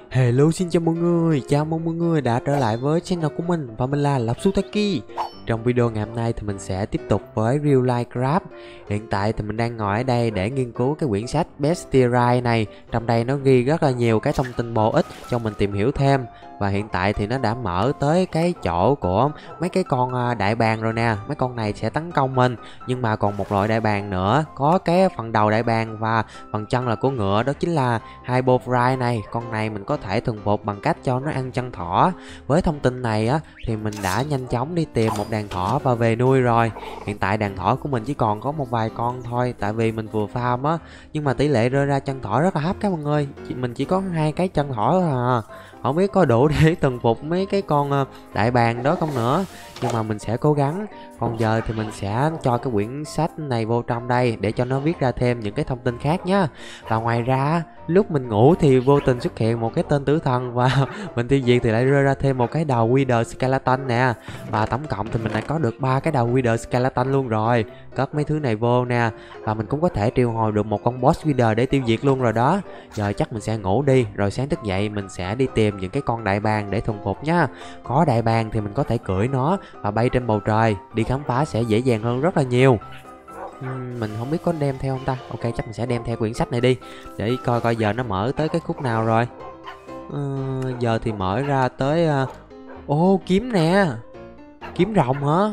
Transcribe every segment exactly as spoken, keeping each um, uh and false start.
Hello, xin chào mọi người, chào mừng mọi người đã trở lại với channel của mình và mình là Lapsutaki. Trong video ngày hôm nay thì mình sẽ tiếp tục với Real Life Craft. Hiện tại thì mình đang ngồi ở đây để nghiên cứu cái quyển sách Bestiary này. Trong đây nó ghi rất là nhiều cái thông tin bổ ích cho mình tìm hiểu thêm. Và hiện tại thì nó đã mở tới cái chỗ của mấy cái con đại bàng rồi nè. Mấy con này sẽ tấn công mình. Nhưng mà còn một loại đại bàng nữa, có cái phần đầu đại bàng và phần chân là của ngựa, đó chính là Hypofry này. Con này mình có thể thuần phục bằng cách cho nó ăn chân thỏ. Với thông tin này á thì mình đã nhanh chóng đi tìm một đàn thỏ và về nuôi rồi. Hiện tại đàn thỏ của mình chỉ còn có một vài con thôi, tại vì mình vừa farm á. Nhưng mà tỷ lệ rơi ra chân thỏ rất là thấp các bạn ơi. Mình chỉ có hai cái chân thỏ thôi à. Không biết có đủ để thuần phục mấy cái con đại bàng đó không nữa. Nhưng mà mình sẽ cố gắng. Còn giờ thì mình sẽ cho cái quyển sách này vô trong đây để cho nó viết ra thêm những cái thông tin khác nhá. Và ngoài ra lúc mình ngủ thì vô tình xuất hiện một cái tên tử thần và mình tiêu diệt thì lại rơi ra thêm một cái đầu Wither Skeleton nè. Và tổng cộng thì mình đã có được ba cái đầu Wither Skeleton luôn rồi. Cất mấy thứ này vô nè. Và mình cũng có thể triệu hồi được một con boss Wither để tiêu diệt luôn rồi đó. Giờ chắc mình sẽ ngủ đi, rồi sáng thức dậy mình sẽ đi tìm những cái con đại bàng để thuần phục nhá. Có đại bàng thì mình có thể cưỡi nó và bay trên bầu trời, đi khám phá sẽ dễ dàng hơn rất là nhiều. uhm, Mình không biết có đem theo không ta. Ok, chắc mình sẽ đem theo quyển sách này đi để coi coi giờ nó mở tới cái khúc nào rồi. uh, Giờ thì mở ra tới uh... ô, oh, kiếm nè. Kiếm rồng hả?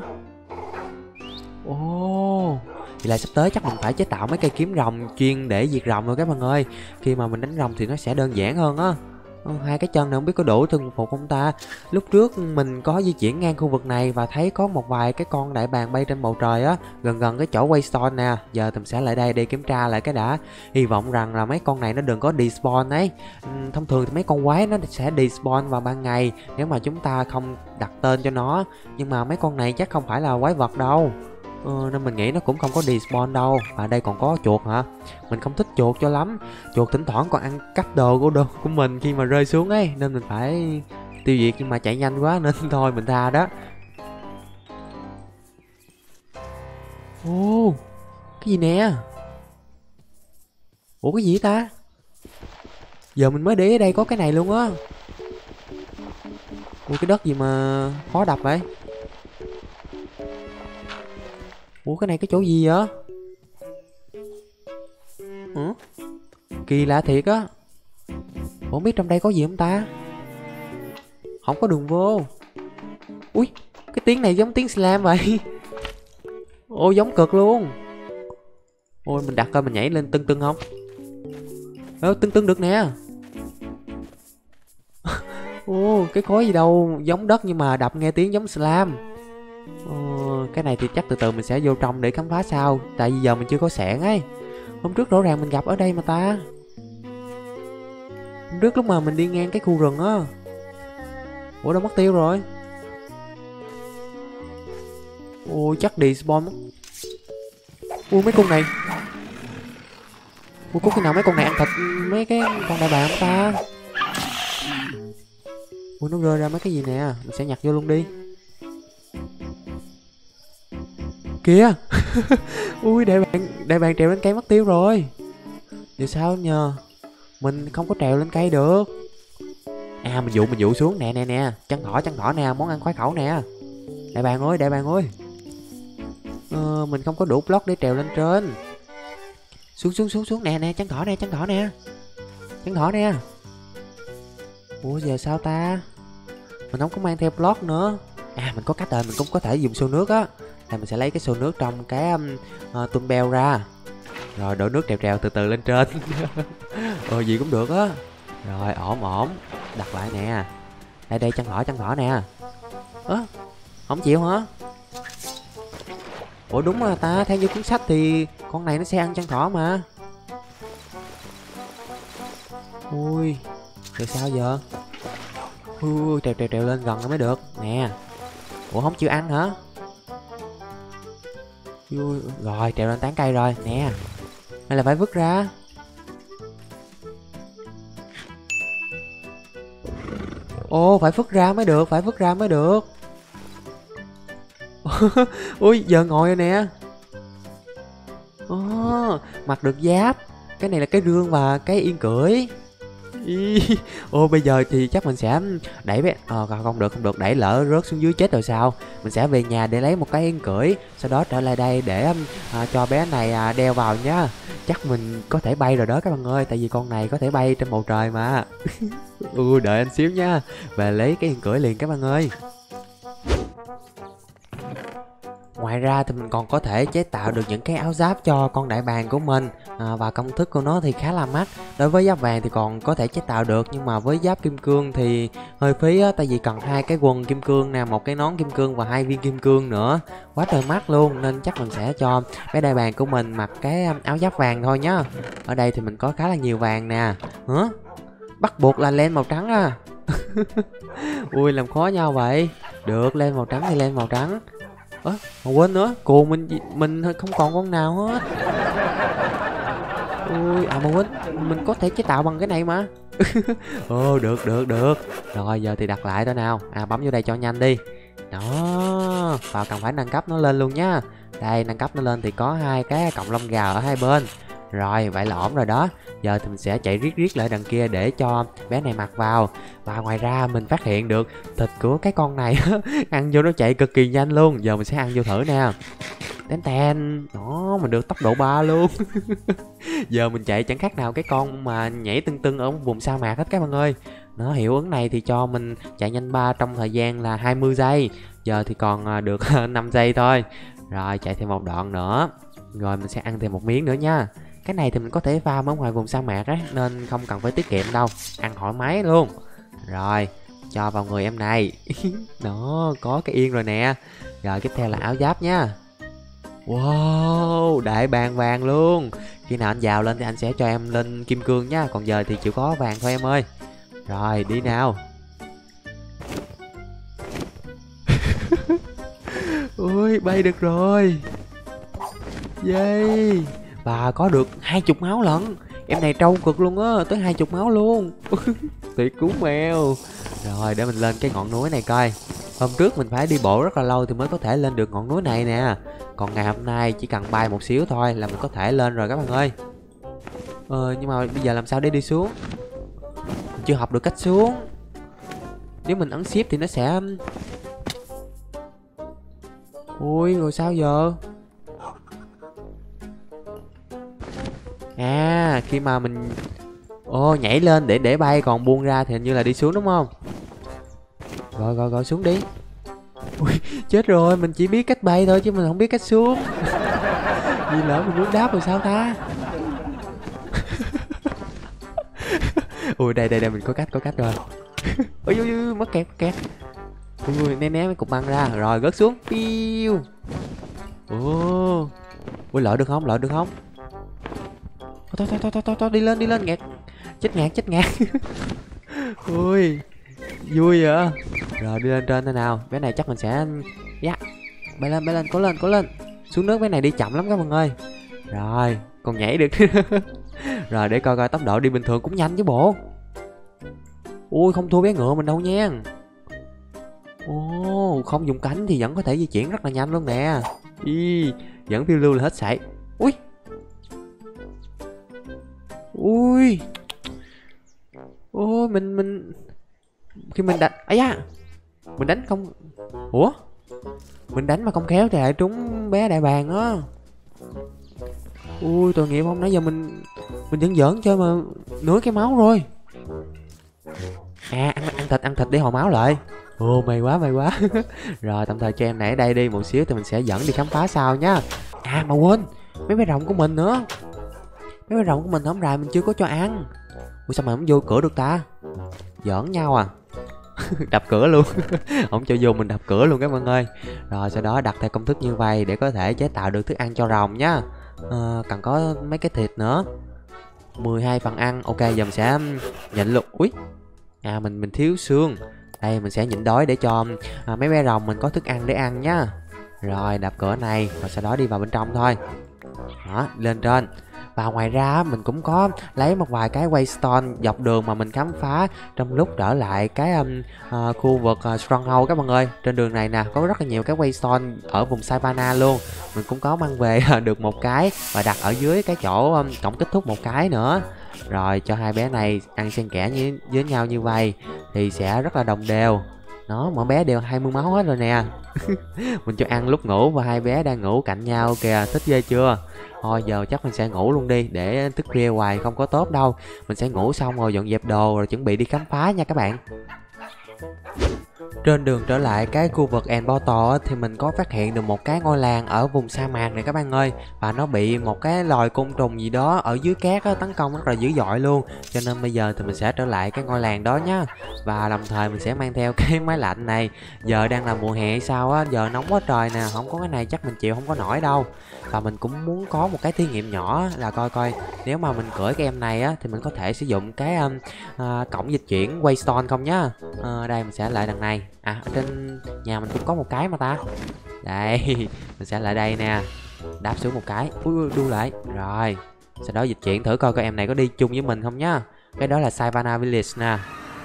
Ồ oh. Vậy là sắp tới chắc mình phải chế tạo mấy cây kiếm rồng chuyên để diệt rồng rồi các bạn ơi. Khi mà mình đánh rồng thì nó sẽ đơn giản hơn á. Hai cái chân này không biết có đủ thuần phục không ta. Lúc trước mình có di chuyển ngang khu vực này và thấy có một vài cái con đại bàng bay trên bầu trời á, gần gần cái chỗ Waystone nè. Giờ mình sẽ lại đây để kiểm tra lại cái đã. Hy vọng rằng là mấy con này nó đừng có despawn ấy. Thông thường thì mấy con quái nó sẽ despawn vào ban ngày nếu mà chúng ta không đặt tên cho nó. Nhưng mà mấy con này chắc không phải là quái vật đâu. Ờ, nên mình nghĩ nó cũng không có despawn đâu. Và đây còn có chuột hả? Mình không thích chuột cho lắm. Chuột thỉnh thoảng còn ăn cắp đồ của đồ của mình khi mà rơi xuống ấy, nên mình phải tiêu diệt, nhưng mà chạy nhanh quá nên thôi mình tha đó. Ô, cái gì nè? Ủa cái gì ta? Giờ mình mới để ở đây có cái này luôn á. Ủa cái đất gì mà khó đập vậy? Ủa cái này cái chỗ gì vậy? Hả? Kỳ lạ thiệt á. Ủa không biết trong đây có gì không ta? Không có đường vô. Ui, cái tiếng này giống tiếng slam vậy. Ôi giống cực luôn. Ôi mình đặt coi mình nhảy lên tưng tưng không? Ơ tưng tưng được nè. Ô cái khối gì đâu, giống đất nhưng mà đập nghe tiếng giống slam. Ồ, cái này thì chắc từ từ mình sẽ vô trong để khám phá sau. Tại vì giờ mình chưa có xẻng ấy. Hôm trước rõ ràng mình gặp ở đây mà ta. Hôm trước lúc mà mình đi ngang cái khu rừng á. Ủa đâu mất tiêu rồi? Ôi chắc đi spawn mất. Ui mấy con này. Ui có khi nào mấy con này ăn thịt mấy cái con đại bàng không ta? Ui nó rơi ra mấy cái gì nè. Mình sẽ nhặt vô luôn đi. Kìa. Ui đại bàng, đại bàng trèo lên cây mất tiêu rồi. Vậy sao nhờ? Mình không có trèo lên cây được. À mình dụ mình dụ xuống nè nè nè. Chân thỏ chân thỏ nè, món ăn khoái khẩu nè. Đại bàng ơi đại bàng ơi. Ờ, mình không có đủ block để trèo lên trên. Xuống xuống xuống xuống nè nè, chân thỏ nè chân thỏ nè. Chân thỏ nè. Ủa giờ sao ta? Mình không có mang theo block nữa. À mình có cách rồi, mình cũng có thể dùng xô nước á. Thì mình sẽ lấy cái xô nước trong cái um, uh, tum beo ra. Rồi đổ nước trèo trèo từ từ lên trên. Ờ gì cũng được á. Rồi ổn ổn. Đặt lại nè. Đây đây chân thỏ chân thỏ nè. Ơ à, không chịu hả? Ủa đúng rồi ta, theo như cuốn sách thì con này nó sẽ ăn chân thỏ mà. Ui rồi sao giờ? Ui trèo trèo trèo lên gần mới được nè. Ủa không chịu ăn hả? Ui, rồi trèo lên tán cây rồi nè. Hay là phải vứt ra? Ô phải vứt ra mới được, phải vứt ra mới được. Ui giờ ngồi rồi nè. Ồ, mặc được giáp. Cái này là cái rương và cái yên cưỡi. Ý. Ô bây giờ thì chắc mình sẽ đẩy bé ờ không được không được, đẩy lỡ rớt xuống dưới chết rồi sao. Mình sẽ về nhà để lấy một cái yên cưỡi, sau đó trở lại đây để à, cho bé này à, đeo vào nhá. Chắc mình có thể bay rồi đó các bạn ơi, tại vì con này có thể bay trên bầu trời mà. Ừ, đợi anh xíu nha, về lấy cái yên cưỡi liền các bạn ơi. Ngoài ra thì mình còn có thể chế tạo được những cái áo giáp cho con đại bàng của mình, à, và công thức của nó thì khá là mắc. Đối với giáp vàng thì còn có thể chế tạo được, nhưng mà với giáp kim cương thì hơi phí á, tại vì cần hai cái quần kim cương nè, một cái nón kim cương và hai viên kim cương nữa, quá trời mắc luôn. Nên chắc mình sẽ cho bé đại bàng của mình mặc cái áo giáp vàng thôi nhá. Ở đây thì mình có khá là nhiều vàng nè. Hả? Bắt buộc là len màu trắng à? Ui, làm khó nhau vậy. Được, len màu trắng thì len màu trắng. Ơ, mà quên nữa, cuồng mình mình không còn con nào hết. Ui, à mà quên, mình có thể chế tạo bằng cái này mà. Ồ, được được được. Rồi giờ thì đặt lại thôi nào. À, bấm vô đây cho nhanh đi. Đó, và cần phải nâng cấp nó lên luôn nhá. Đây, nâng cấp nó lên thì có hai cái cọng lông gà ở hai bên. Rồi, vậy là ổn rồi đó. Giờ thì mình sẽ chạy riết riết lại đằng kia để cho bé này mặc vào. Và ngoài ra mình phát hiện được thịt của cái con này ăn vô nó chạy cực kỳ nhanh luôn. Giờ mình sẽ ăn vô thử nè. Tén ten. Đó, mình được tốc độ ba luôn. Giờ mình chạy chẳng khác nào cái con mà nhảy tưng tưng ở vùng sa mạc hết các bạn ơi. Nó hiệu ứng này thì cho mình chạy nhanh ba trong thời gian là hai mươi giây. Giờ thì còn được năm giây thôi. Rồi, chạy thêm một đoạn nữa. Rồi mình sẽ ăn thêm một miếng nữa nha. Cái này thì mình có thể farm ở ngoài vùng sa mạc á, nên không cần phải tiết kiệm đâu. Ăn thoải mái luôn. Rồi, cho vào người em này. Đó, có cái yên rồi nè. Rồi tiếp theo là áo giáp nha. Wow, đại bàng vàng luôn. Khi nào anh giàu lên thì anh sẽ cho em lên kim cương nha. Còn giờ thì chỉ có vàng thôi em ơi. Rồi, đi nào. Ui, bay được rồi. Yay. Và có được hai chục máu lận. Em này trâu cực luôn á, tới hai chục máu luôn. Tuyệt cú mèo. Rồi để mình lên cái ngọn núi này coi. Hôm trước mình phải đi bộ rất là lâu thì mới có thể lên được ngọn núi này nè. Còn ngày hôm nay chỉ cần bay một xíu thôi là mình có thể lên rồi các bạn ơi. Ờ, nhưng mà bây giờ làm sao để đi xuống? Mình chưa học được cách xuống. Nếu mình ấn shift thì nó sẽ... Ui, rồi sao giờ? À, khi mà mình Ồ, nhảy lên để để bay, còn buông ra thì hình như là đi xuống đúng không? Rồi rồi rồi, xuống đi. Ui, chết rồi, mình chỉ biết cách bay thôi chứ mình không biết cách xuống. Vì lỡ mình muốn đáp rồi sao ta? Ui, đây đây đây, mình có cách có cách rồi. Ui ui ui, mất kẹt mất kẹt. Ui, né né mấy cục băng ra, rồi rớt xuống. Piu. Ồ. Ui, lỡ được không? Lỡ được không? Thôi thôi thôi thôi thôi, thôi đi lên đi lên, ngẹt. Chết ngạt chết ngạt. Ui, vui vậy. Rồi đi lên trên thôi nào. Bé này chắc mình sẽ dạ yeah. Bay lên bay lên, cố lên cố lên. Xuống nước bé này đi chậm lắm các bạn ơi. Rồi, còn nhảy được. Rồi để coi coi tốc độ đi bình thường cũng nhanh chứ bộ. Ui, không thua bé ngựa mình đâu nha. Ồ, không dùng cánh thì vẫn có thể di chuyển rất là nhanh luôn nè. Y, vẫn phiêu lưu là hết sảy. Ui. Ui. Ôi, mình mình khi mình đánh ấy da, mình đánh không. Ủa, mình đánh mà không khéo thì lại trúng bé đại bàng á. Ui, tội nghiệp không, nãy giờ mình mình vẫn giỡn chơi mà nửa cái máu rồi. À, ăn ăn thịt ăn thịt để hồi máu lại. Ồ, may quá may quá. Rồi tạm thời cho em này ở đây đi một xíu thì mình sẽ dẫn đi khám phá sau nhá. À mà quên, mấy bé rồng của mình nữa. Mấy bé rồng của mình hôm nay mình chưa có cho ăn. Ủa sao mà không vô cửa được ta? Giỡn nhau à. Đập cửa luôn. Không cho vô mình đập cửa luôn các bạn ơi. Rồi sau đó đặt theo công thức như vậy để có thể chế tạo được thức ăn cho rồng nhá. À, cần có mấy cái thịt nữa. mười hai phần ăn. Ok, giờ mình sẽ nhịn luôn. Úi. À mình mình thiếu xương. Đây mình sẽ nhịn đói để cho à, mấy bé rồng mình có thức ăn để ăn nhá. Rồi đập cửa này và sau đó đi vào bên trong thôi. Đó, lên trên. Và ngoài ra mình cũng có lấy một vài cái waystone dọc đường mà mình khám phá trong lúc trở lại cái um, uh, khu vực uh, Stronghold các bạn ơi. Trên đường này nè có rất là nhiều cái waystone ở vùng Savannah luôn. Mình cũng có mang về được một cái và đặt ở dưới cái chỗ um, cổng kết thúc một cái nữa. Rồi cho hai bé này ăn xen kẽ với, với nhau như vậy thì sẽ rất là đồng đều. Nó mỗi bé đều hai mươi máu hết rồi nè. Mình cho ăn lúc ngủ và hai bé đang ngủ cạnh nhau kìa, thích ghê chưa? Thôi giờ chắc mình sẽ ngủ luôn đi, để thức khuya hoài không có tốt đâu. Mình sẽ ngủ xong rồi dọn dẹp đồ rồi chuẩn bị đi khám phá nha các bạn. Trên đường trở lại cái khu vực El Portal thì mình có phát hiện được một cái ngôi làng ở vùng sa mạc này các bạn ơi. Và nó bị một cái loài côn trùng gì đó ở dưới cát á, tấn công rất là dữ dội luôn. Cho nên bây giờ thì mình sẽ trở lại cái ngôi làng đó nhá. Và đồng thời mình sẽ mang theo cái máy lạnh này. Giờ đang là mùa hè hay sao á, giờ nóng quá trời nè, không có cái này chắc mình chịu không có nổi đâu. Và mình cũng muốn có một cái thí nghiệm nhỏ là coi coi nếu mà mình cưỡi cái em này á thì mình có thể sử dụng cái um, uh, cổng dịch chuyển Waystone không nhá. uh, Đây mình sẽ lại đằng này. À ở trên nhà mình cũng có một cái mà ta. Đây mình sẽ lại đây nè, đáp xuống một cái, ui đu lại rồi sau đó dịch chuyển thử coi coi em này có đi chung với mình không nhá. Cái đó là Savannah Village nè.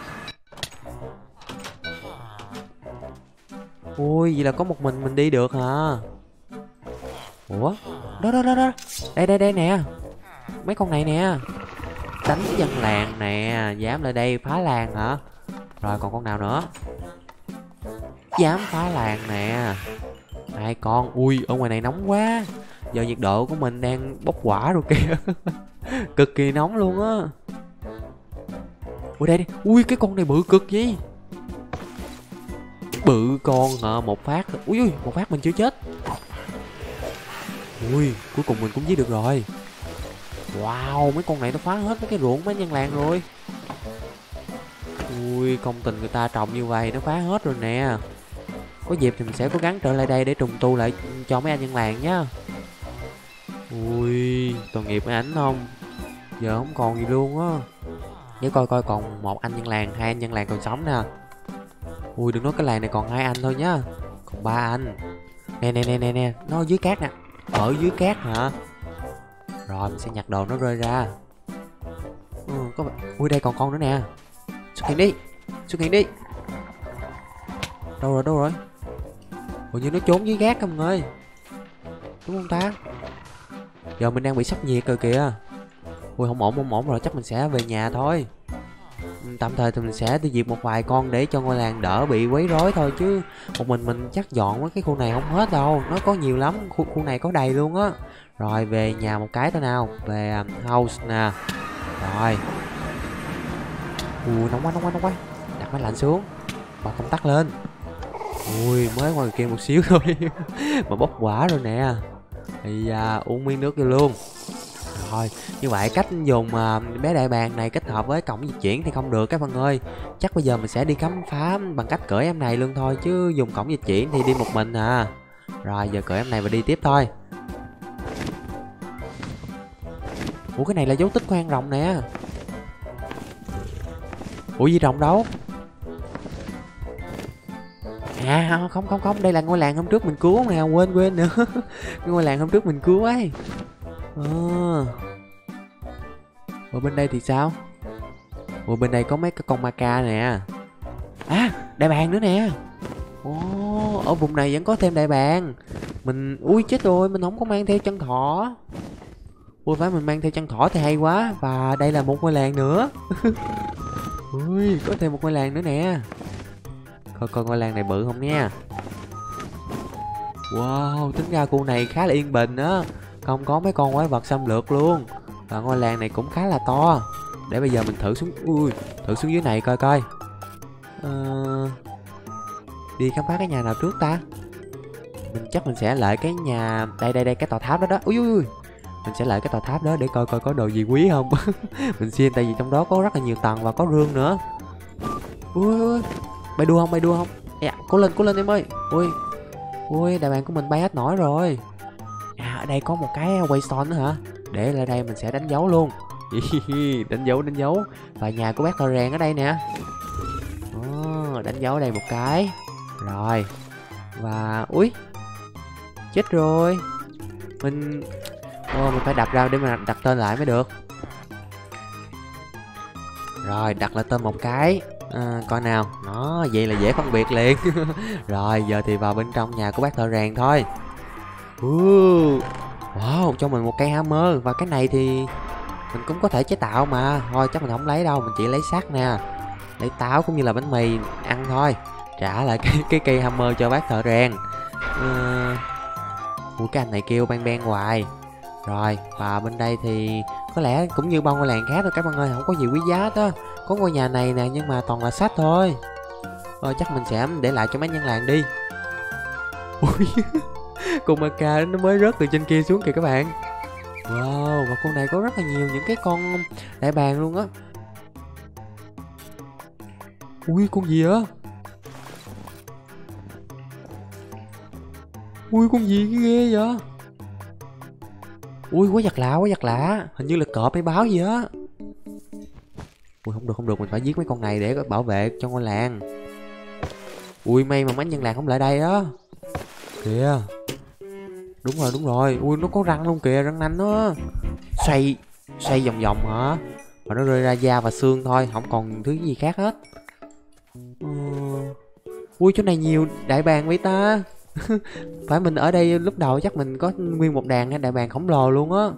Ui vậy là có một mình mình đi được hả? Ủa đó đó đó đó, đây đây đây nè, mấy con này nè, đánh dân làng nè, dám lại đây phá làng hả? Rồi còn con nào nữa dám phá làng nè? Hai con. Ui ở ngoài này nóng quá, giờ nhiệt độ của mình đang bốc hỏa rồi kìa. Cực kỳ nóng luôn á. Ui đây đi, ui cái con này bự cực gì, bự con hả? Một phát, ui ui một phát mình chưa chết. Ui cuối cùng mình cũng giết được rồi. Wow mấy con này nó phá hết mấy cái ruộng mấy nhân làng rồi. Ui công tình người ta trồng như vậy nó phá hết rồi nè. Có dịp thì mình sẽ cố gắng trở lại đây để trùng tu lại cho mấy anh nhân làng nhá. Ui tội nghiệp mấy ảnh không, giờ không còn gì luôn á. Để coi coi còn một anh nhân làng, hai anh nhân làng còn sống nè. Ui đừng nói cái làng này còn hai anh thôi nhá, còn ba anh. Nè nè nè nè nè, nó ở dưới cát nè. Ở dưới cát hả? Rồi mình sẽ nhặt đồ nó rơi ra. Ừ, có... Ui đây còn con nữa nè. Xuất hiện đi, xuất hiện đi. Đâu rồi đâu rồi? Ủa như nó trốn dưới gác không ơi, đúng không ta? Giờ mình đang bị sốc nhiệt rồi kìa. Ui không ổn không ổn rồi, chắc mình sẽ về nhà thôi. Tạm thời thì mình sẽ tiêu diệt một vài con để cho ngôi làng đỡ bị quấy rối thôi, chứ một mình mình chắc dọn với cái khu này không hết đâu, nó có nhiều lắm, khu, khu này có đầy luôn á. Rồi về nhà một cái thôi nào, về house nè. Rồi ui nóng quá nóng quá nóng quá, đặt máy lạnh xuống và công tắc lên. Ui mới ngoài kia một xíu thôi mà bốc hỏa rồi nè. Thì à, uống miếng nước vô luôn. Rồi như vậy cách dùng uh, bé đại bàng này kết hợp với cổng dịch chuyển thì không được các bạn ơi. Chắc bây giờ mình sẽ đi khám phá bằng cách cưỡi em này luôn thôi, chứ dùng cổng dịch chuyển thì đi một mình à. Rồi giờ cưỡi em này và đi tiếp thôi. Ủa cái này là dấu tích của hang rồng nè. Ủa gì rồng đâu? À không không không, đây là ngôi làng hôm trước mình cứu nè, quên quên nữa. Ngôi làng hôm trước mình cứu ấy. Ờ. Ở bên đây thì sao? Ở bên đây có mấy cái con ma ca nè. À đại bàng nữa nè. Ồ, ở vùng này vẫn có thêm đại bàng. Mình ui chết rồi, mình không có mang theo chân thỏ. Ui phải mình mang theo chân thỏ thì hay quá. Và đây là một ngôi làng nữa. Ui có thêm một ngôi làng nữa nè. Coi coi ngôi làng này bự không nha. Wow tính ra khu này khá là yên bình á, không có mấy con quái vật xâm lược luôn. Và ngôi làng này cũng khá là to. Để bây giờ mình thử xuống, ui thử xuống dưới này coi coi. Ờ... đi khám phá cái nhà nào trước ta? Mình chắc mình sẽ lại cái nhà đây đây đây, cái tòa tháp đó đó. Ui ui ui, mình sẽ lại cái tòa tháp đó để coi coi có đồ gì quý không. Mình xin, tại vì trong đó có rất là nhiều tầng và có rương nữa. Ui ui, bay đua không bay đua không? Dạ cố lên cố lên em ơi. Ui ui đại bàng của mình bay hết nổi rồi. À ở đây có một cái waystone nữa hả? Để lại đây mình sẽ đánh dấu luôn. Đánh dấu đánh dấu. Và nhà của bác thợ rèn ở đây nè. Oh, đánh dấu ở đây một cái. Rồi. Và ui chết rồi. Mình oh, mình phải đặt ra để mình đặt tên lại mới được. Rồi đặt lại tên một cái. À, coi nào. Nó vậy là dễ phân biệt liền. Rồi giờ thì vào bên trong nhà của bác thợ rèn thôi. uh, Wow cho mình một cây hammer. Và cái này thì Mình cũng có thể chế tạo mà. Thôi chắc mình không lấy đâu, mình chỉ lấy sắt nè, lấy táo cũng như là bánh mì ăn thôi. Trả lại cái cái cây hammer cho bác thợ rèn. ờ... Ui, cái anh này kêu bang bang hoài. Rồi, và bên đây thì có lẽ cũng như bao ngôi làng khác thôi các bạn ơi, không có gì quý giá đó. Có ngôi nhà này nè nhưng mà toàn là sách thôi. Ờ, chắc mình sẽ để lại cho mấy nhân làng đi. Ui, con ma ca nó mới rớt từ trên kia xuống kìa các bạn. Wow, và con này có rất là nhiều những cái con đại bàng luôn á. Ui, con gì á? Ui, con gì ghê vậy? Ui, quá giật lạ, quá giật lạ. Hình như là cọp hay báo gì á. Ui, không được, không được, mình phải giết mấy con này để bảo vệ cho ngôi làng. Ui, may mà mấy nhân làng không lại đây đó. Kìa. Đúng rồi, đúng rồi. Ui, nó có răng luôn kìa, răng nanh đó. Xoay, xoay vòng vòng hả? Và nó rơi ra da và xương thôi, không còn thứ gì khác hết. Ừ. Ui, chỗ này nhiều đại bàng vậy ta. Phải mình ở đây lúc đầu chắc mình có nguyên một đàn đại bàng khổng lồ luôn á.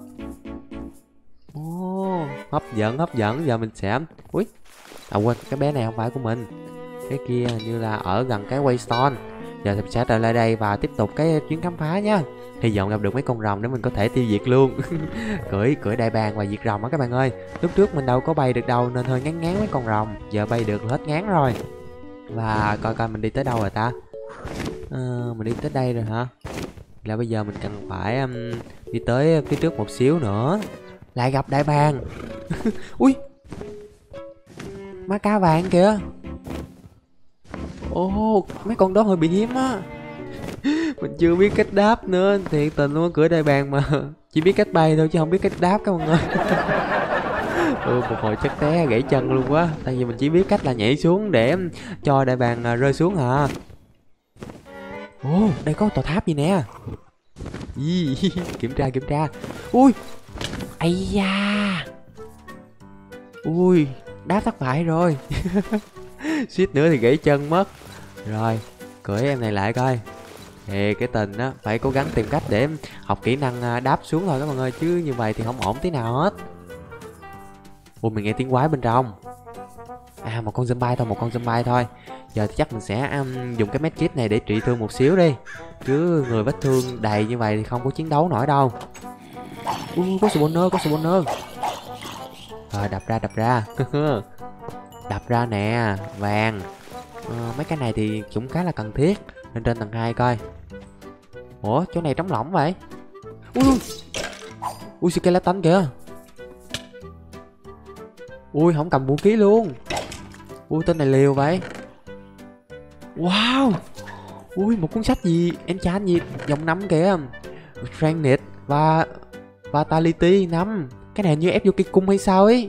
Ồ, hấp dẫn, hấp dẫn. Giờ mình sẽ... Ui, à quên, cái bé này không phải của mình. Cái kia như là ở gần cái Waystone. Giờ mình sẽ trở lại đây và tiếp tục cái chuyến khám phá nhá. Hy vọng gặp được mấy con rồng để mình có thể tiêu diệt luôn. Cưỡi cưỡi đại bàng và diệt rồng á các bạn ơi. Lúc trước mình đâu có bay được đâu nên hơi ngán ngán mấy con rồng. Giờ bay được hết ngán rồi. Và coi coi mình đi tới đâu rồi ta. Ờ, mình đi tới đây rồi hả? Là bây giờ mình cần phải um, đi tới phía trước một xíu nữa. Lại gặp đại bàng. Ui, má cá vàng kìa. Ồ, oh, mấy con đó hơi bị hiếm á. Mình chưa biết cách đáp nữa. Thiệt tình luôn, cưỡi đại bàng mà chỉ biết cách bay thôi chứ không biết cách đáp các bạn ơi. Ừ, một hồi chắc té gãy chân luôn quá. Tại vì mình chỉ biết cách là nhảy xuống để cho đại bàng rơi xuống hả. Ồ, oh, đây có tòa tháp gì nè. Kiểm tra, kiểm tra. Ui, ây da. Ui, đá thất bại rồi. Suýt nữa thì gãy chân mất. Rồi, cưỡi em này lại coi. Thì cái tình á, phải cố gắng tìm cách để học kỹ năng đáp xuống thôi các bạn ơi. Chứ như vậy thì không ổn tí nào hết. Ui, mình nghe tiếng quái bên trong. À, một con zombie thôi, một con zombie thôi. Giờ thì chắc mình sẽ um, dùng cái medkit này để trị thương một xíu đi. Chứ người vết thương đầy như vậy thì không có chiến đấu nổi đâu. Ui, có spawner, có spawner. Rồi, đập ra, đập ra. Đập ra nè, vàng. à, Mấy cái này thì cũng khá là cần thiết. Lên trên tầng hai coi. Ủa, chỗ này trống lỏng vậy. Ui, ui, skeleton kìa. Ui, không cầm vũ khí luôn. Ui, tên này liều vậy. Wow. Ui, một cuốn sách gì enchant gì dòng năm kìa. Strength và Vitality năm. Cái này như ép vô cây cung hay sao ấy.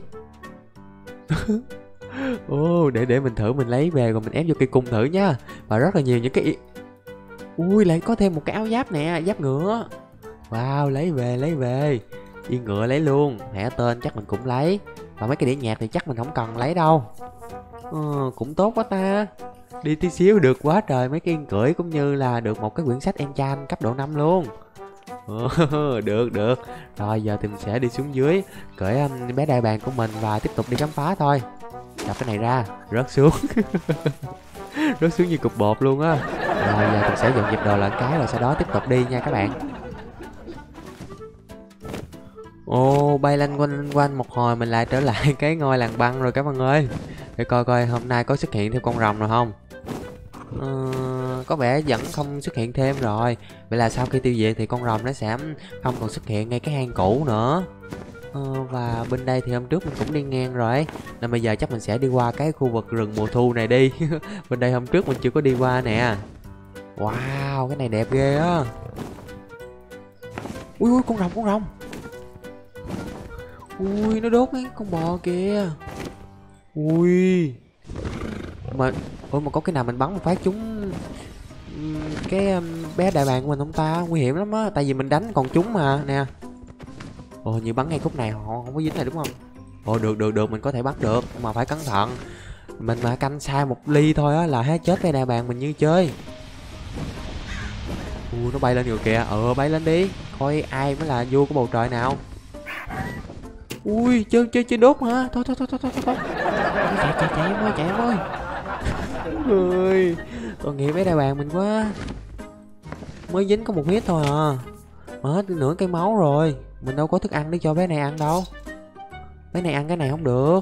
Ồ, oh, để để mình thử, mình lấy về rồi mình ép vô cây cung thử nha. Và rất là nhiều những cái... Ui, lại có thêm một cái áo giáp nè, giáp ngựa. Wow, lấy về, lấy về. Yên ngựa lấy luôn. Thẻ tên chắc mình cũng lấy. Và mấy cái đĩa nhạc thì chắc mình không cần lấy đâu. Ờ, cũng tốt quá ta. Đi tí xíu được quá trời mấy cái yên cưỡi cũng như là được một cái quyển sách enchant cấp độ năm luôn. Ờ, được, được. Rồi giờ thì mình sẽ đi xuống dưới cưỡi um, bé đại bàng của mình và tiếp tục đi khám phá thôi. Đập cái này ra, rớt xuống. Rớt xuống như cục bột luôn á. Rồi giờ mình sẽ dọn dẹp đồ lại cái rồi sau đó tiếp tục đi nha các bạn. Ồ, oh, bay lanh quanh quanh một hồi mình lại trở lại cái ngôi làng băng rồi các bạn ơi. Để coi coi hôm nay có xuất hiện thêm con rồng nào không. Ờ, có vẻ vẫn không xuất hiện thêm rồi. Vậy là sau khi tiêu diệt thì con rồng nó sẽ không còn xuất hiện ngay cái hang cũ nữa. Ờ, và bên đây thì hôm trước mình cũng đi ngang rồi. Nên bây giờ chắc mình sẽ đi qua cái khu vực rừng mùa thu này đi. Bên đây hôm trước mình chưa có đi qua nè. Wow, cái này đẹp ghê á. Ui, ui, con rồng, con rồng. Ui, nó đốt cái con bò kìa. Ui. Mà ôi mà có cái nào mình bắn một phát chúng cái um, bé đại bàng của mình không ta? Nguy hiểm lắm á, tại vì mình đánh còn chúng mà nè. Ồ, như bắn ngay khúc này họ không có dính này đúng không? Ồ, được được được, mình có thể bắt được mà phải cẩn thận. Mình mà canh sai một ly thôi á là hết chết cái đại bàng mình như chơi. Ui, nó bay lên rồi kìa. Ờ, bay lên đi, coi ai mới là vua của bầu trời nào. Ui chơi chơi chơi đốt hả? Thôi thôi thôi thôi thôi thôi. Chạy chạy chạy em ơi, chạy em ơi. Ơi, tội nghiệp bé đại bàng mình quá. Mới dính có một hit thôi à. Mà hết nửa cây máu rồi. Mình đâu có thức ăn để cho bé này ăn đâu. Bé này ăn cái này không được.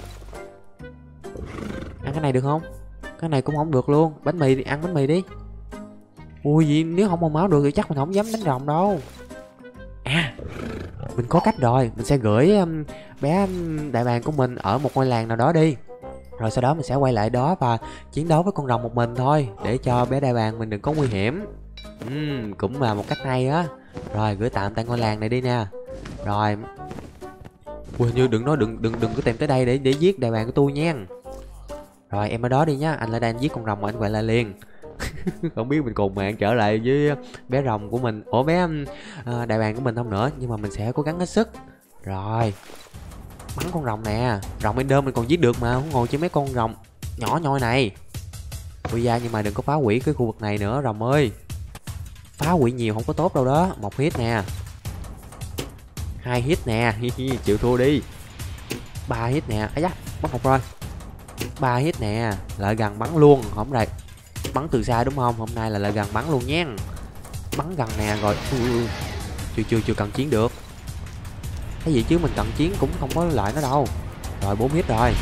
Ăn cái này được không? Cái này cũng không được luôn. Bánh mì đi, ăn bánh mì đi. Ui gì, nếu không còn máu được thì chắc mình không dám đánh rồng đâu. À, mình có cách rồi. Mình sẽ gửi um, bé um, đại bàng của mình ở một ngôi làng nào đó đi. Rồi sau đó mình sẽ quay lại đó và chiến đấu với con rồng một mình thôi, để cho bé đại bàng mình đừng có nguy hiểm. Uhm, cũng là một cách hay á. Rồi gửi tạm tại ngôi làng này đi nè. Rồi. Ui như đừng nói đừng đừng đừng có tìm tới đây để để giết đại bàng của tôi nha. Rồi em ở đó đi nhá, anh lại đang giết con rồng mà anh quay lại liền. Không biết mình cùng mạng trở lại với bé rồng của mình. Ủa bé uh, đại bàng của mình không nữa, nhưng mà mình sẽ cố gắng hết sức. Rồi bắn con rồng nè. Rồng Ender mình còn giết được mà, không ngồi chứ mấy con rồng nhỏ nhoi này. Ui da, nhưng mà đừng có phá hủy cái khu vực này nữa rồng ơi. Phá hủy nhiều không có tốt đâu đó. Một hit nè, hai hit nè. Chịu thua đi. Ba hit nè. Ấy da, mất một rồi. Ba hit nè, lại gần bắn luôn. Không đây, bắn từ xa đúng không? Hôm nay là lại gần bắn luôn nhé. Bắn gần nè rồi. Ui, ui. Chưa chưa chưa cần chiến được. Cái gì chứ mình cần chiến cũng không có lợi nó đâu. Rồi bốn hit rồi.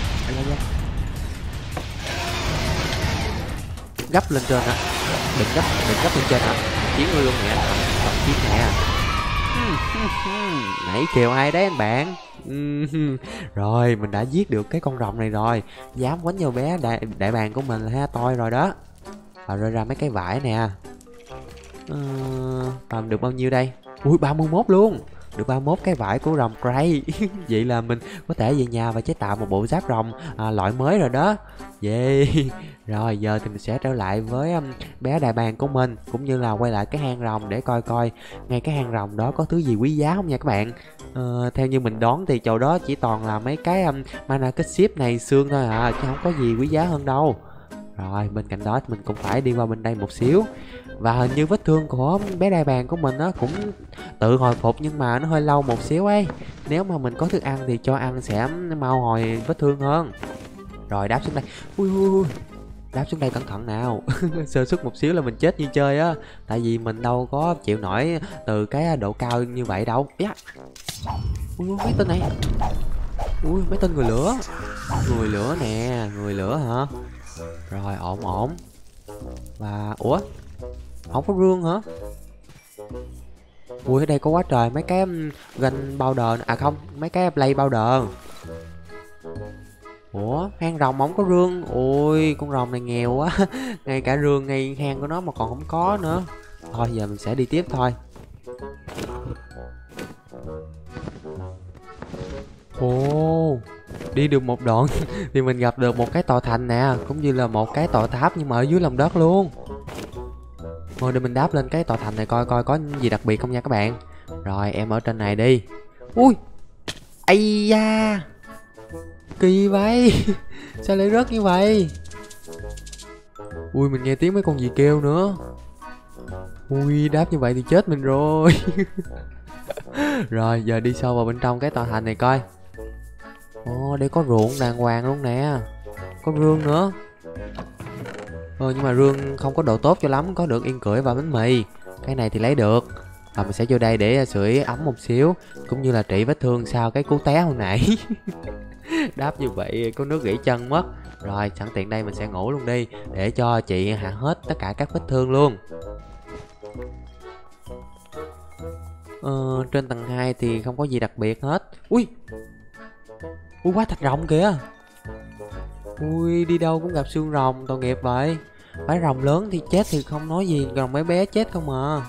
Gấp lên trên ạ. Đừng gấp, đừng gấp lên trên ạ. Chiến luôn nè. Còn chiến nè. Nãy kêu ai đấy anh bạn. Rồi mình đã giết được cái con rồng này rồi. Dám quánh vào bé đại, đại bàng của mình là ha toi rồi đó. Và rơi ra mấy cái vải nè. Ờ, làm được bao nhiêu đây? Ui ba mươi mốt luôn. Được ba mươi mốt cái vải của rồng Gray. Vậy là mình có thể về nhà và chế tạo một bộ giáp rồng à, loại mới rồi đó. Yeah. Rồi giờ thì mình sẽ trở lại với um, bé đại bàng của mình, cũng như là quay lại cái hang rồng để coi coi ngay cái hang rồng đó có thứ gì quý giá không nha các bạn. Ờ, theo như mình đoán thì chỗ đó chỉ toàn là mấy cái um, mana kết ship này xương thôi à, chứ không có gì quý giá hơn đâu. Rồi bên cạnh đó thì mình cũng phải đi qua bên đây một xíu. Và hình như vết thương của bé đại bàng của mình nó cũng tự hồi phục, nhưng mà nó hơi lâu một xíu ấy. Nếu mà mình có thức ăn thì cho ăn sẽ mau hồi vết thương hơn. Rồi đáp xuống đây. Ui ui ui. Đáp xuống đây cẩn thận nào. Sơ suất một xíu là mình chết như chơi á. Tại vì mình đâu có chịu nổi từ cái độ cao như vậy đâu. Yeah. Ui ui mấy tên này. Ui mấy tên người lửa. Người lửa nè. Người lửa hả? Rồi ổn ổn. Và ủa không có rương hả? Ui ở đây có quá trời mấy cái ganh powder. À không, mấy cái play powder. Ủa hang rồng không có rương. Ôi con rồng này nghèo quá. Ngay cả rương ngay hang của nó mà còn không có nữa. Thôi giờ mình sẽ đi tiếp thôi. Ồ, đi được một đoạn thì mình gặp được một cái tòa thành nè, cũng như là một cái tòa tháp nhưng mà ở dưới lòng đất luôn. Thôi để mình đáp lên cái tòa thành này coi coi có gì đặc biệt không nha các bạn. Rồi em ở trên này đi. Ui ây da, kỳ vậy. Sao lại rớt như vậy? Ui mình nghe tiếng mấy con gì kêu nữa. Ui đáp như vậy thì chết mình rồi. Rồi giờ đi sâu vào bên trong cái tòa thành này coi. Ồ đây có ruộng đàng hoàng luôn nè. Có rương nữa. Ờ nhưng mà rương không có độ tốt cho lắm. Có được yên cưỡi và bánh mì. Cái này thì lấy được. Và mình sẽ vô đây để sưởi ấm một xíu, cũng như là trị vết thương sau cái cú té hồi nãy. Đáp như vậy có nước gãy chân mất. Rồi sẵn tiện đây mình sẽ ngủ luôn đi, để cho chị hạ hết tất cả các vết thương luôn. Ờ, trên tầng hai thì không có gì đặc biệt hết. Ui ui quá thạch rồng kìa. Ui đi đâu cũng gặp xương rồng, tội nghiệp vậy. Phải rồng lớn thì chết thì không nói gì, rồng bé bé chết không à.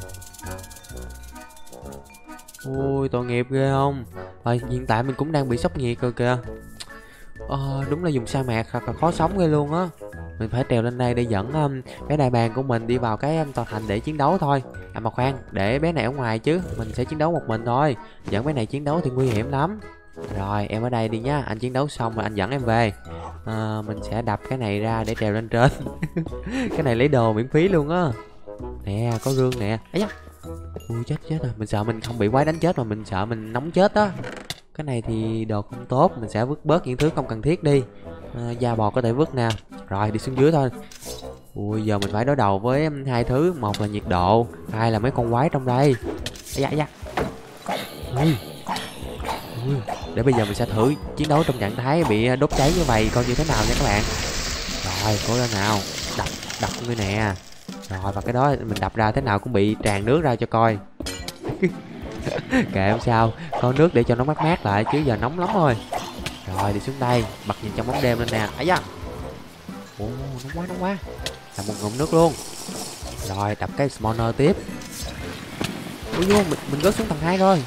Ui tội nghiệp ghê không. Rồi hiện tại mình cũng đang bị sốc nhiệt rồi kìa. Ờ, đúng là dùng sa mạc thật là khó sống ghê luôn á. Mình phải trèo lên đây để dẫn um, bé đại bàng của mình đi vào cái um, tòa thành để chiến đấu thôi. À mà khoan, để bé này ở ngoài chứ. Mình sẽ chiến đấu một mình thôi. Dẫn bé này chiến đấu thì nguy hiểm lắm. Rồi em ở đây đi nhá. Anh chiến đấu xong rồi anh dẫn em về. À, mình sẽ đập cái này ra để trèo lên trên. Cái này lấy đồ miễn phí luôn á. Nè có rương nè. Ấy da. Ui chết chết rồi. Mình sợ mình không bị quái đánh chết mà mình sợ mình nóng chết á. Cái này thì đồ không tốt, mình sẽ vứt bớt những thứ không cần thiết đi. À, da bò có thể vứt nè. Rồi đi xuống dưới thôi. Ui, giờ mình phải đối đầu với hai thứ, một là nhiệt độ, hai là mấy con quái trong đây. Ây da, ây da. Ui. Ui. Để bây giờ mình sẽ thử chiến đấu trong trạng thái bị đốt cháy như vậy coi như thế nào nha các bạn. Rồi, cố lên nào. Đập, đập ngươi nè. Rồi, và cái đó mình đập ra thế nào cũng bị tràn nước ra cho coi. Kệ không sao, có nước để cho nó mát mát lại chứ giờ nóng lắm rồi. Rồi đi xuống đây, bật nhìn trong bóng đêm lên nè. Ấy da. Ồ, nóng quá nóng quá. Làm một ngụm nước luôn. Rồi đập cái spawner tiếp. Ui vô, mình mình rớt xuống tầng hai rồi.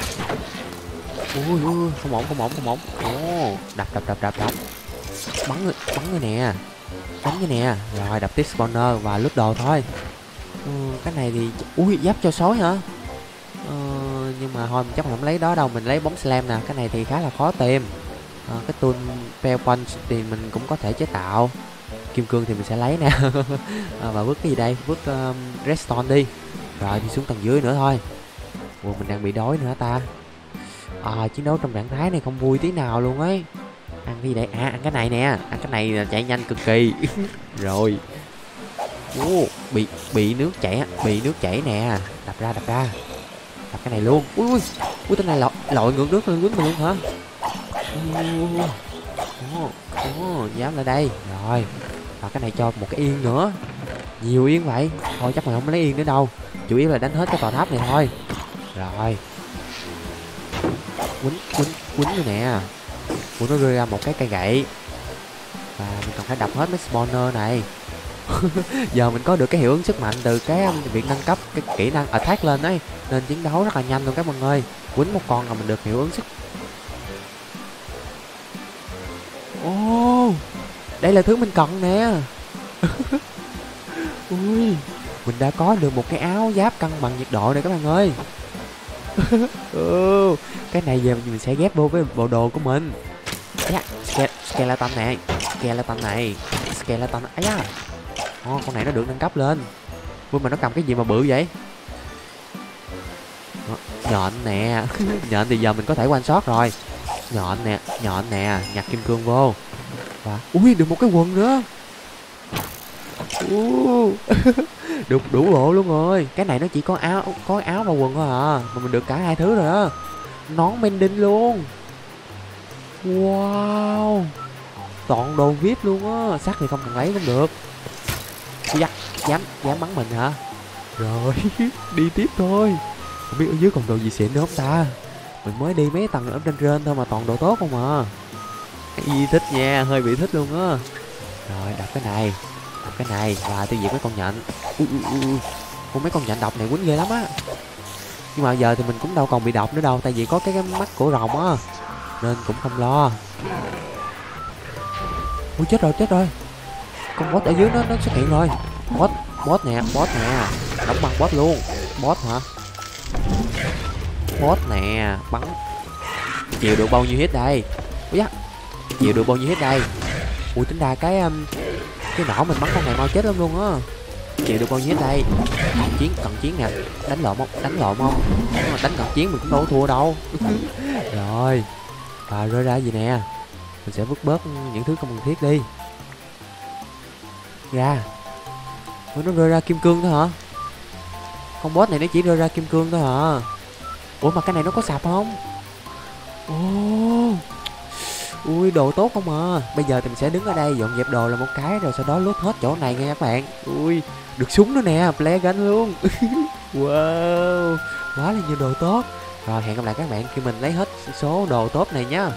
Ui ui, không ổn không ổn không ổn. Ồ, đập đập đập đập đập. Bắn người, bắn người nè. Đánh cái nè. Rồi đập tiếp spawner và lướt đồ thôi. Ừ, cái này thì ui giáp cho sói hả? Ờ, nhưng mà thôi mình chắc là không lấy đó đâu, mình lấy bóng slam nè. Cái này thì khá là khó tìm. À, cái tool fail punch thì mình cũng có thể chế tạo. Kim cương thì mình sẽ lấy nè. À, và vứt cái gì đây, vứt um, redstone đi. Rồi đi xuống tầng dưới nữa thôi. Ủa, mình đang bị đói nữa ta. À, chiến đấu trong trạng thái này không vui tí nào luôn ấy. Ăn cái gì đây? À, ăn cái này nè. Ăn cái này là chạy nhanh cực kỳ. Rồi. Ồ, bị bị nước chảy, bị nước chảy nè. Đập ra đập ra. Đập cái này luôn. Ui ui. Ui tên này lội lội ngược nước lên quýnh mình luôn hả? Ồ, ồ, dám lại đây. Rồi. Và cái này cho một cái yên nữa. Nhiều yên vậy. Thôi chắc mình không lấy yên nữa đâu. Chủ yếu là đánh hết cái tòa tháp này thôi. Rồi. Quýnh quýnh quýnh rồi nè. Của nó rơi ra một cái cây gậy. Và mình còn phải đập hết mấy spawner này. Giờ mình có được cái hiệu ứng sức mạnh từ cái việc nâng cấp cái kỹ năng attack lên đấy, nên chiến đấu rất là nhanh luôn các bạn ơi. Quýnh một con là mình được hiệu ứng sức. Ồ, oh, đây là thứ mình cần nè. Ui, mình đã có được một cái áo giáp cân bằng nhiệt độ này các bạn ơi. Ừ, cái này giờ mình sẽ ghép vô với bộ đồ của mình. Yeah, skeleton này, skeleton này, skeleton ấy da. Oh, con này nó được nâng cấp lên. Ui mà nó cầm cái gì mà bự vậy? Nhọn nè. Nhọn thì giờ mình có thể quan sát rồi. Nhọn nè, nhọn nè, nhặt kim cương vô. Và ui được một cái quần nữa. Uh. Được đủ bộ luôn rồi. Cái này nó chỉ có áo, có áo và quần thôi à, mà mình được cả hai thứ rồi đó. Nón mending luôn. Wow, toàn đồ vê i pê luôn á. Sắt thì không cần lấy cũng được. Dạ, dám dám bắn mình hả? Rồi đi tiếp thôi. Không biết ở dưới còn đồ gì xịn nữa không ta. Mình mới đi mấy tầng ở trên trên thôi mà toàn đồ tốt không à. Gì thích nha, hơi bị thích luôn á. Rồi đập cái này, đập cái này và tiêu diệt mấy con nhện. Ui ui ui, ui mấy con nhện độc này quýnh ghê lắm á. Nhưng mà giờ thì mình cũng đâu còn bị độc nữa đâu, tại vì có cái, cái mắt của rồng á, nên cũng không lo. Ui chết rồi chết rồi, con boss ở dưới nó nó xuất hiện rồi. Boss boss nè, boss nè, đóng băng boss luôn. Boss hả? Boss nè, bắn chịu được bao nhiêu hit đây? Ui da, chịu được bao nhiêu hit đây? Ui tính ra cái um, cái nỏ mình bắn con này mau chết lắm luôn á. Chịu được bao nhiêu hit đây? Cận chiến, cận chiến nè, đánh lộn không? Đánh lộn không? Đánh cận chiến mình cũng đâu có thua đâu. Rồi, và rơi ra gì nè? Mình sẽ vứt bớt những thứ không cần thiết đi. Ra. Ủa, nó rơi ra kim cương thôi hả? Con boss này nó chỉ rơi ra kim cương thôi hả? Ủa mà cái này nó có sạp không? Ồ. Ui đồ tốt không à. Bây giờ thì mình sẽ đứng ở đây dọn dẹp đồ là một cái, rồi sau đó lút hết chỗ này nha các bạn. Ui được súng nữa nè, play gun luôn. Wow, quá là nhiều đồ tốt. Rồi hẹn gặp lại các bạn khi mình lấy hết số đồ tốt này nhá.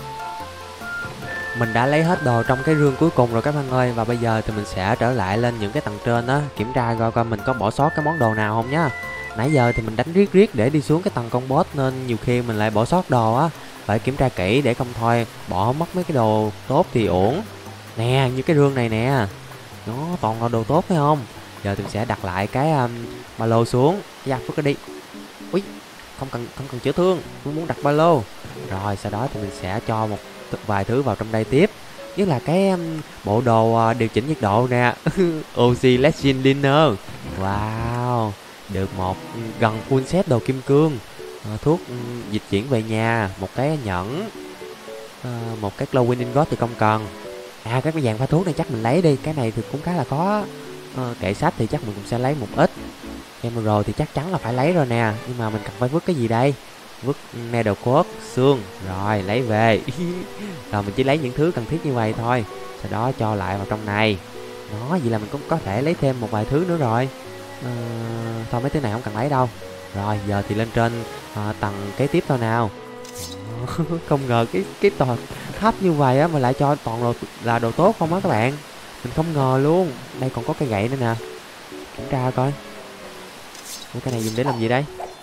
Mình đã lấy hết đồ trong cái rương cuối cùng rồi các bạn ơi. Và bây giờ thì mình sẽ trở lại lên những cái tầng trên đó, kiểm tra coi coi mình có bỏ sót cái món đồ nào không nhá. Nãy giờ thì mình đánh riết riết để đi xuống cái tầng con boss, nên nhiều khi mình lại bỏ sót đồ á. Phải kiểm tra kỹ để không thôi bỏ mất mấy cái đồ tốt thì uổng. Nè như cái rương này nè, nó toàn là đồ tốt phải không? Giờ thì mình sẽ đặt lại cái um, ba lô xuống. Dạ vứt cái đi. Ui không cần không cần chữa thương, tôi muốn đặt ba lô. Rồi sau đó thì mình sẽ cho một vài thứ vào trong đây tiếp, nhất là cái um, bộ đồ uh, điều chỉnh nhiệt độ nè. ô xê Legend Dinner. Wow, được một gần full set đồ kim cương. Ờ, thuốc ừ, dịch chuyển về nhà, một cái nhẫn, ờ, một cái glowing ingot thì không cần. À, các cái vàng pha thuốc này chắc mình lấy đi, cái này thì cũng khá là khó. Ờ, kệ sách thì chắc mình cũng sẽ lấy một ít. Emerald thì chắc chắn là phải lấy rồi nè, nhưng mà mình cần phải vứt cái gì đây? Vứt nether quartz, xương, rồi lấy về. Rồi mình chỉ lấy những thứ cần thiết như vậy thôi, sau đó cho lại vào trong này. Đó, vậy là mình cũng có thể lấy thêm một vài thứ nữa rồi. Ờ, thôi mấy thứ này không cần lấy đâu. Rồi giờ thì lên trên à, tầng kế tiếp thôi nào. Không ngờ cái cái tòa tháp như vậy á mà lại cho toàn đồ là đồ tốt không á các bạn. Mình không ngờ luôn. Đây còn có cây gậy nữa nè, kiểm tra coi. Ủa, cái này dùng để làm gì đây?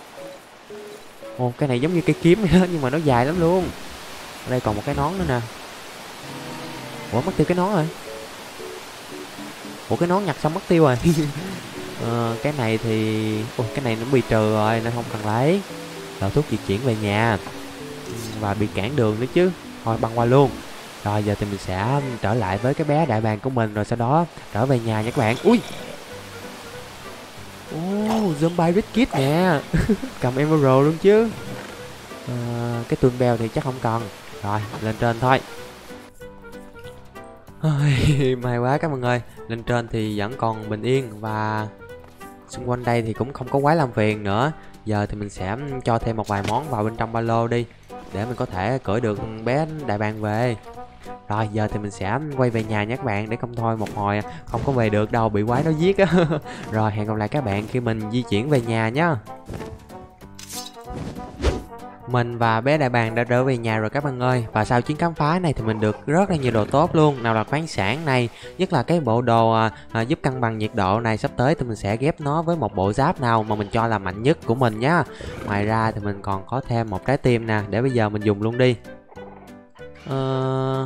Ồ, cái này giống như cây kiếm vậy đó, nhưng mà nó dài lắm luôn. Ở đây còn một cái nón nữa nè. Ủa, mất tiêu cái nón rồi. Ủa, cái nón nhặt xong mất tiêu rồi. ờ, cái này thì ôi, cái này nó bị trừ rồi nên không cần lấy. Lọ thuốc di chuyển về nhà. Và bị cản đường nữa chứ, thôi băng qua luôn. Rồi giờ thì mình sẽ trở lại với cái bé đại bàng của mình, rồi sau đó trở về nhà nha các bạn. Ui, oh, zombie red kit nè. Cầm emerald luôn chứ. À, cái tuôn bèo thì chắc không cần. Rồi lên trên thôi. May quá các bạn ơi. Lên trên thì vẫn còn bình yên, và xung quanh đây thì cũng không có quái làm phiền nữa. Giờ thì mình sẽ cho thêm một vài món vào bên trong ba lô đi, để mình có thể cưỡi được bé đại bàng về. Rồi giờ thì mình sẽ quay về nhà nhé các bạn, để không thôi một hồi không có về được đâu, bị quái nó giết á. Rồi hẹn gặp lại các bạn khi mình di chuyển về nhà nhé. Mình và bé đại bàng đã trở về nhà rồi các bạn ơi. Và sau chuyến khám phá này thì mình được rất là nhiều đồ tốt luôn. Nào là khoáng sản này, nhất là cái bộ đồ à, à, giúp cân bằng nhiệt độ này. Sắp tới thì mình sẽ ghép nó với một bộ giáp nào mà mình cho là mạnh nhất của mình nhá. Ngoài ra thì mình còn có thêm một trái tim nè, để bây giờ mình dùng luôn đi. Ờ...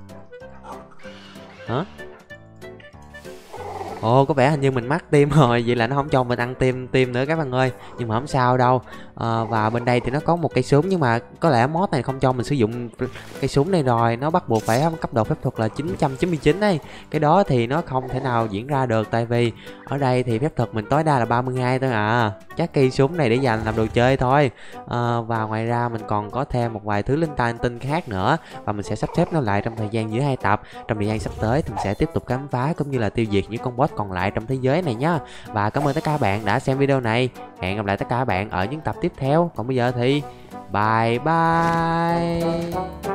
Hả? Ồ, có vẻ hình như mình mắc tim rồi, vậy là nó không cho mình ăn tim tim nữa các bạn ơi. Nhưng mà không sao đâu. À, và bên đây thì nó có một cây súng, nhưng mà có lẽ mod này không cho mình sử dụng cây súng này rồi. Nó bắt buộc phải cấp độ phép thuật là chín trăm chín mươi chín ấy. Cái đó thì nó không thể nào diễn ra được, tại vì ở đây thì phép thuật mình tối đa là ba mươi hai thôi à. Chắc cây súng này để dành làm đồ chơi thôi. À, và ngoài ra mình còn có thêm một vài thứ linh tài linh tinh khác nữa, và mình sẽ sắp xếp nó lại trong thời gian giữa hai tập. Trong thời gian sắp tới thì mình sẽ tiếp tục khám phá cũng như là tiêu diệt những con boss còn lại trong thế giới này nhá. Và cảm ơn tất cả các bạn đã xem video này. Hẹn gặp lại tất cả các bạn ở những tập tiếp theo. Còn bây giờ thì bye bye.